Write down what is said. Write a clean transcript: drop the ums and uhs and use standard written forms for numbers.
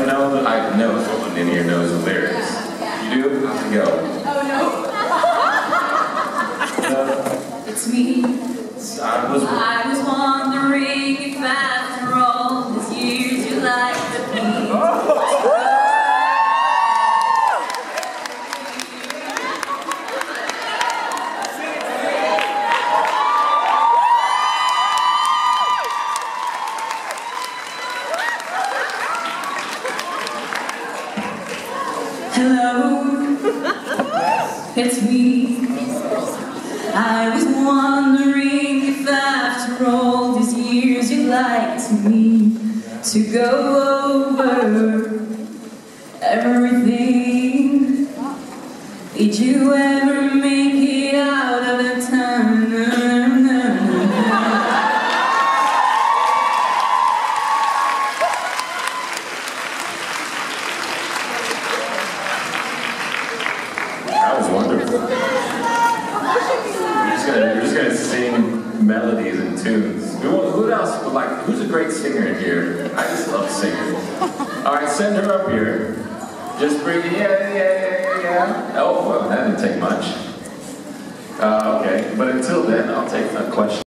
I know someone in here knows the lyrics. You do? How's it go? Oh no. It's me. I was wondering if after all these years you like me. Hello, it's me. I was wondering if after all these years you'd like me to go over everything. Did you ever make it out of the tunnel? That was wonderful. You're just gonna sing melodies and tunes. Who else would like? Who's a great singer in here? I just love singing. All right, send her up here. Just bring it. Yeah. Oh, well, that didn't take much. Okay, but until then, I'll take a question.